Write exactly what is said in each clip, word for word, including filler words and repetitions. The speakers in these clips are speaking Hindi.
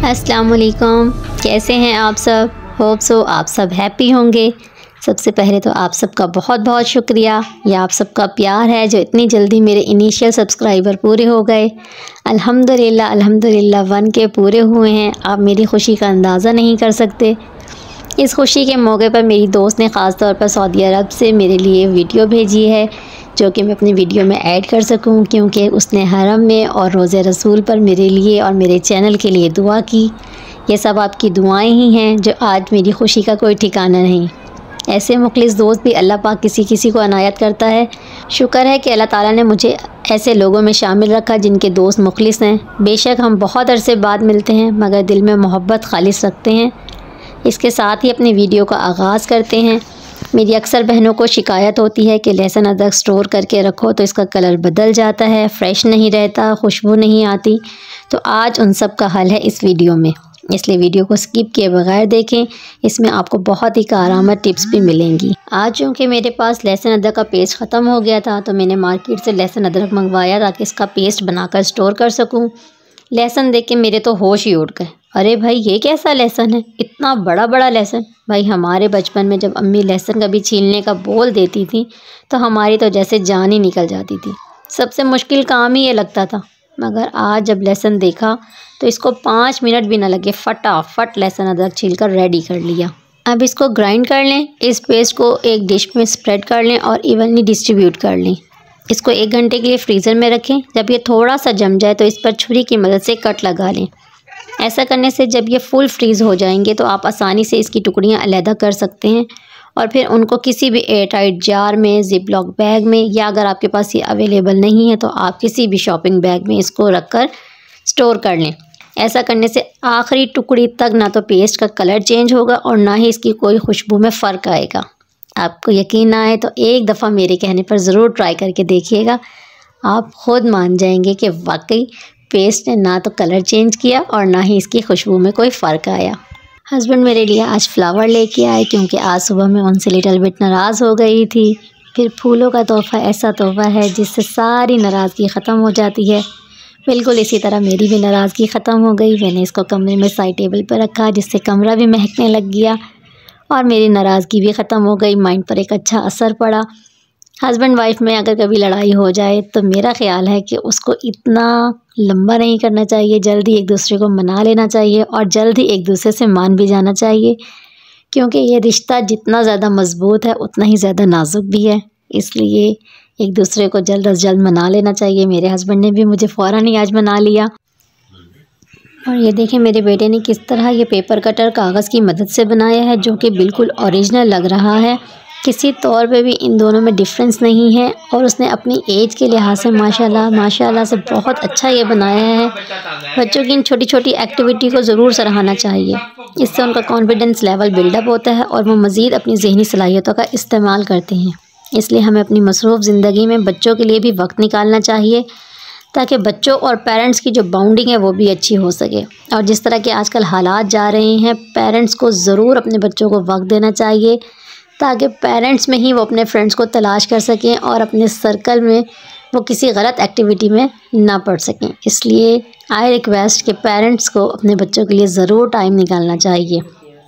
अस्सलाम वालेकुम, कैसे हैं आप सब। होप सो आप सब हैप्पी होंगे। सबसे पहले तो आप सबका बहुत बहुत शुक्रिया, यह आप सबका प्यार है जो इतनी जल्दी मेरे इनिशियल सब्सक्राइबर पूरे हो गए। अल्हम्दुलिल्लाह अल्हम्दुलिल्लाह वन के पूरे हुए हैं। आप मेरी खुशी का अंदाज़ा नहीं कर सकते। इस खुशी के मौके पर मेरी दोस्त ने ख़ास तौर पर सऊदी अरब से मेरे लिए वीडियो भेजी है जो कि मैं अपनी वीडियो में ऐड कर सकूं, क्योंकि उसने हरम में और रोज़े रसूल पर मेरे लिए और मेरे चैनल के लिए दुआ की। ये सब आपकी दुआएं ही हैं जो आज मेरी खुशी का कोई ठिकाना नहीं। ऐसे मुखलिस दोस्त भी अल्लाह पाक किसी किसी को अनायत करता है। शुक्र है कि अल्लाह ताला ने मुझे ऐसे लोगों में शामिल रखा जिनके दोस्त मुखलिस हैं। बेशक हम बहुत अरसे बाद मिलते हैं मगर दिल में मोहब्बत खालिस रखते हैं। इसके साथ ही अपनी वीडियो का आगाज़ करते हैं। मेरी अक्सर बहनों को शिकायत होती है कि लहसुन अदरक स्टोर करके रखो तो इसका कलर बदल जाता है, फ्रेश नहीं रहता, खुशबू नहीं आती। तो आज उन सब का हल है इस वीडियो में, इसलिए वीडियो को स्किप किए बगैर देखें। इसमें आपको बहुत ही कारआमद टिप्स भी मिलेंगी। आज चूँकि मेरे पास लहसुन अदरक का पेस्ट ख़त्म हो गया था तो मैंने मार्केट से लहसुन अदरक मंगवाया ताकि इसका पेस्ट बनाकर स्टोर कर सकूँ। लहसुन देख के मेरे तो होश ही उड़ गए। अरे भाई ये कैसा लहसुन है, इतना बड़ा बड़ा लहसुन। भाई हमारे बचपन में जब अम्मी लहसुन कभी छीलने का बोल देती थी तो हमारी तो जैसे जान ही निकल जाती थी। सबसे मुश्किल काम ही ये लगता था। मगर आज जब लहसुन देखा तो इसको पाँच मिनट भी ना लगे, फटाफट लहसुन अदरक छील कर रेडी कर लिया। अब इसको ग्राइंड कर लें। इस पेस्ट को एक डिश में स्प्रेड कर लें और इवनली डिस्ट्रीब्यूट कर लें। इसको एक घंटे के लिए फ्रीज़र में रखें। जब ये थोड़ा सा जम जाए तो इस पर छुरी की मदद से कट लगा लें। ऐसा करने से जब ये फुल फ्रीज़ हो जाएंगे तो आप आसानी से इसकी टुकड़ियाँ अलहदा कर सकते हैं और फिर उनको किसी भी एयर टाइट जार में, जिप लॉक बैग में, या अगर आपके पास ये अवेलेबल नहीं है तो आप किसी भी शॉपिंग बैग में इसको रख कर स्टोर कर लें। ऐसा करने से आखिरी टुकड़ी तक ना तो पेस्ट का कलर चेंज होगा और ना ही इसकी कोई खुशबू में फ़र्क आएगा। आपको यकीन ना आए तो एक दफ़ा मेरे कहने पर ज़रूर ट्राई करके देखिएगा। आप ख़ुद मान जाएंगे कि वाकई पेस्ट ने ना तो कलर चेंज किया और ना ही इसकी खुशबू में कोई फ़र्क आया। हस्बैंड मेरे लिए आज फ्लावर लेके आए क्योंकि आज सुबह मैं उनसे लिटिल बिट नाराज़ हो गई थी। फिर फूलों का तोहफ़ा ऐसा तोहफ़ा है जिससे सारी नाराज़गी ख़त्म हो जाती है। बिल्कुल इसी तरह मेरी भी नाराज़गी ख़त्म हो गई। मैंने इसको कमरे में साइड टेबल पर रखा जिससे कमरा भी महकने लग गया और मेरी नाराज़गी भी ख़त्म हो गई। माइंड पर एक अच्छा असर पड़ा। हस्बैंड वाइफ में अगर कभी लड़ाई हो जाए तो मेरा ख़्याल है कि उसको इतना लंबा नहीं करना चाहिए, जल्दी एक दूसरे को मना लेना चाहिए और जल्द ही एक दूसरे से मान भी जाना चाहिए, क्योंकि ये रिश्ता जितना ज़्यादा मज़बूत है उतना ही ज़्यादा नाजुक भी है। इसलिए एक दूसरे को जल्द अज जल्द मना लेना चाहिए। मेरे हस्बैंड ने भी मुझे फ़ौरन ही आज मना लिया। और ये देखें मेरे बेटे ने किस तरह ये पेपर कटर कागज़ की मदद से बनाया है जो कि बिल्कुल ओरिजिनल लग रहा है। किसी तौर पे भी इन दोनों में डिफरेंस नहीं है और उसने अपनी एज के लिहाज से माशाल्लाह माशाल्लाह से बहुत अच्छा ये बनाया है। बच्चों की इन छोटी छोटी एक्टिविटी को ज़रूर सराहना चाहिए। इससे उनका कॉन्फिडेंस लेवल बिल्डअप होता है और वो मज़ीद अपनी ज़हनी सलाहियतों का इस्तेमाल करते हैं। इसलिए हमें अपनी मसरूफ़ ज़िंदगी में बच्चों के लिए भी वक्त निकालना चाहिए ताकि बच्चों और पेरेंट्स की जो बाउंडिंग है वो भी अच्छी हो सके। और जिस तरह के आजकल हालात जा रहे हैं, पेरेंट्स को ज़रूर अपने बच्चों को वक्त देना चाहिए ताकि पेरेंट्स में ही वो अपने फ्रेंड्स को तलाश कर सकें और अपने सर्कल में वो किसी गलत एक्टिविटी में ना पड़ सकें। इसलिए आई रिक्वेस्ट कि पेरेंट्स को अपने बच्चों के लिए ज़रूर टाइम निकालना चाहिए।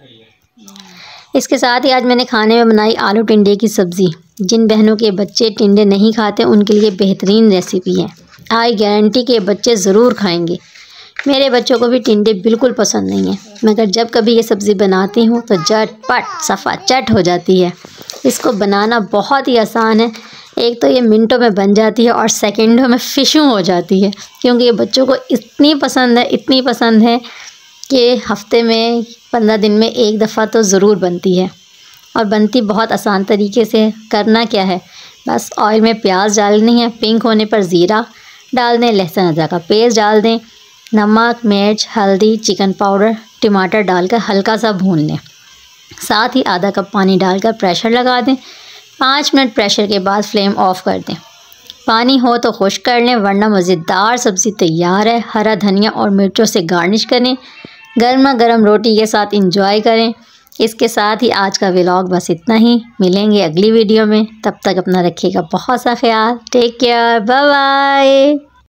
इसके साथ ही आज मैंने खाने में बनाई आलू टिंडे की सब्ज़ी। जिन बहनों के बच्चे टिंडे नहीं खाते उनके लिए बेहतरीन रेसिपी है। आई गारंटी के बच्चे ज़रूर खाएंगे। मेरे बच्चों को भी टिंडे बिल्कुल पसंद नहीं है, मगर जब कभी ये सब्ज़ी बनाती हूँ तो झटपट सफ़ा चट हो जाती है। इसको बनाना बहुत ही आसान है। एक तो ये मिनटों में बन जाती है और सेकंडों में फ़िशू हो जाती है, क्योंकि ये बच्चों को इतनी पसंद है इतनी पसंद है कि हफ्ते में पंद्रह दिन में एक दफ़ा तो ज़रूर बनती है। और बनती बहुत आसान तरीके से। करना क्या है, बस ऑयल में प्याज डालनी है, पिंक होने पर ज़ीरा डाल दें, लहसुन अदरक का पेस्ट डाल दें, नमक, मिर्च, हल्दी, चिकन पाउडर, टमाटर डालकर हल्का सा भून लें। साथ ही आधा कप पानी डालकर प्रेशर लगा दें। पाँच मिनट प्रेशर के बाद फ्लेम ऑफ कर दें। पानी हो तो खुश्क कर लें, वरना मज़ेदार सब्ज़ी तैयार है। हरा धनिया और मिर्चों से गार्निश करें। गर्मा गर्म रोटी के साथ इंजॉय करें। इसके साथ ही आज का व्लॉग बस इतना ही। मिलेंगे अगली वीडियो में, तब तक अपना रखिएगा बहुत सा ख्याल। Take care, bye bye.